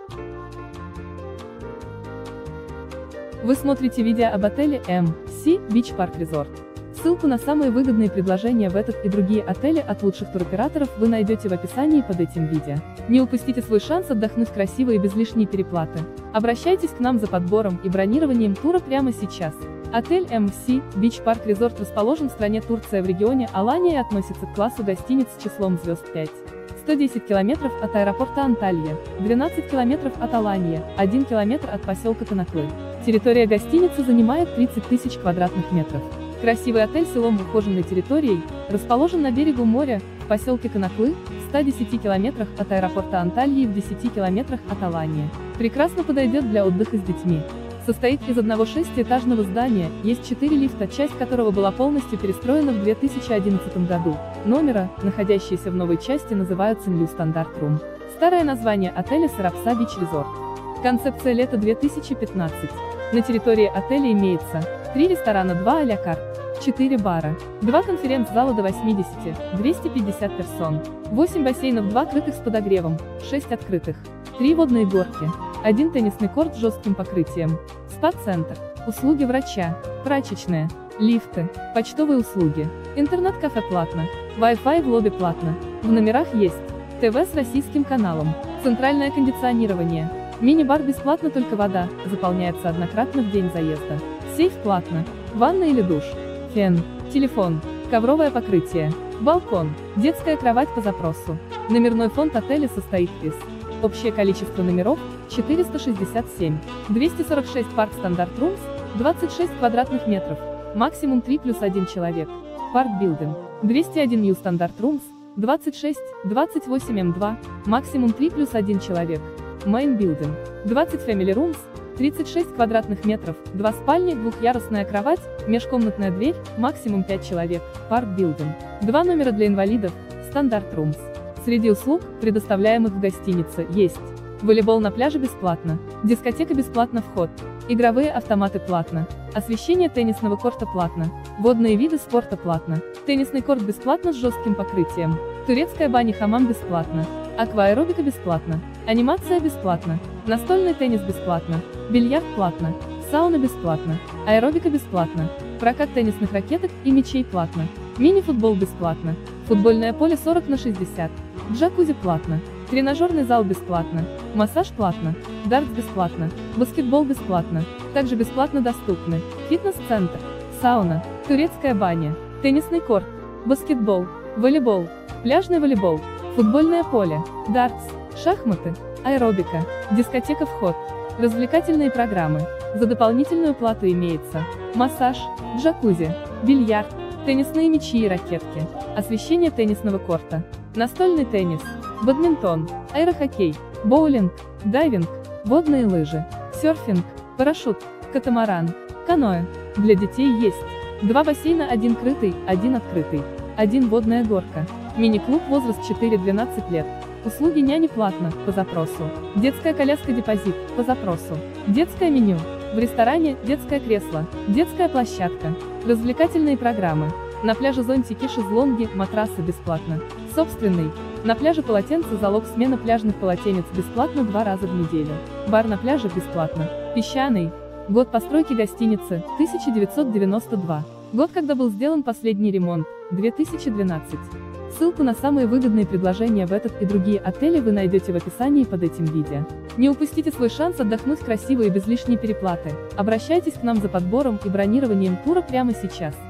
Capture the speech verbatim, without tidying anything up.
Вы смотрите видео об отеле эм си Beach Park Resort. Ссылку на самые выгодные предложения в этот и другие отели от лучших туроператоров вы найдете в описании под этим видео. Не упустите свой шанс отдохнуть красиво и без лишней переплаты. Обращайтесь к нам за подбором и бронированием тура прямо сейчас. Отель эм си Beach Park Resort расположен в стране Турция в регионе Алания и относится к классу гостиниц с числом звезд пять. сто десять километров от аэропорта Анталья, двенадцать километров от Аланья, один километр от поселка Конаклы. Территория гостиницы занимает тридцать тысяч квадратных метров. Красивый отель с селом в ухоженной территорией, расположен на берегу моря, в поселке Конаклы, в ста десяти километрах от аэропорта Анталья и в десяти километрах от Аланья. Прекрасно подойдет для отдыха с детьми. Состоит из одного шестиэтажного здания, есть четыре лифта, часть которого была полностью перестроена в две тысячи одиннадцатом году. Номера, находящиеся в новой части, называются New Standard Room. Старое название отеля Сарапса Beach Resort. Концепция лета две тысячи пятнадцать. На территории отеля имеется три ресторана, два а-ля карт, четыре бара, два конференц-зала до восьмидесяти — двухсот пятидесяти персон, восемь бассейнов, два крытых с подогревом, шесть открытых, три водные горки, один теннисный корт с жестким покрытием, спа-центр, услуги врача, прачечная, лифты, почтовые услуги, интернет-кафе платно, Wi-Fi в лобби платно, в номерах есть ТВ с российским каналом, центральное кондиционирование, мини-бар бесплатно, только вода заполняется однократно в день заезда, сейф платно, ванна или душ, фен, телефон, ковровое покрытие, балкон, детская кровать по запросу. Номерной фонд отеля состоит из: общее количество номеров – четыреста шестьдесят семь, двести сорок шесть Park Standard Rooms, двадцать шесть квадратных метров, максимум три плюс один человек, Park Building, двести один New Standard Rooms, двадцать шесть, двадцать восемь эм два, максимум три плюс один человек, Main Building, двадцать Family Rooms, тридцать шесть квадратных метров, два спальни, двухъярусная кровать, межкомнатная дверь, максимум пять человек, Park Building, два номера для инвалидов, Standard Rooms. Среди услуг, предоставляемых в гостинице, есть волейбол на пляже бесплатно, дискотека бесплатно вход, игровые автоматы платно, освещение теннисного корта платно, водные виды спорта платно, теннисный корт бесплатно с жестким покрытием, турецкая баня-хамам бесплатно, акваэробика бесплатно, анимация бесплатно, настольный теннис бесплатно, бильярд платно, сауна бесплатно, аэробика бесплатно, прокат теннисных ракеток и мячей платно, мини-футбол бесплатно, футбольное поле сорок на шестьдесят, джакузи платно, тренажерный зал бесплатно, массаж платно, дартс бесплатно, баскетбол бесплатно, также бесплатно доступны фитнес-центр, сауна, турецкая баня, теннисный корт, баскетбол, волейбол, пляжный волейбол, футбольное поле, дартс, шахматы, аэробика, дискотека вход, развлекательные программы. За дополнительную плату имеется массаж, джакузи, бильярд, теннисные мячи и ракетки, освещение теннисного корта, настольный теннис, бадминтон, аэрохоккей, боулинг, дайвинг, водные лыжи, серфинг, парашют, катамаран, каноэ. Для детей есть два бассейна, один крытый, один открытый, один водная горка, мини-клуб, возраст четыре-двенадцать лет. Услуги няни платно, по запросу. Детская коляска депозит, по запросу. Детское меню. В ресторане детское кресло, детская площадка, развлекательные программы. На пляже зонтики, шезлонги, матрасы бесплатно. Собственный. На пляже полотенце, залог, смена пляжных полотенец бесплатно два раза в неделю. Бар на пляже бесплатно. Песчаный. Год постройки гостиницы – тысяча девятьсот девяносто два. Год, когда был сделан последний ремонт – две тысячи двенадцатый. Ссылку на самые выгодные предложения в этот и другие отели вы найдете в описании под этим видео. Не упустите свой шанс отдохнуть красиво и без лишней переплаты. Обращайтесь к нам за подбором и бронированием тура прямо сейчас.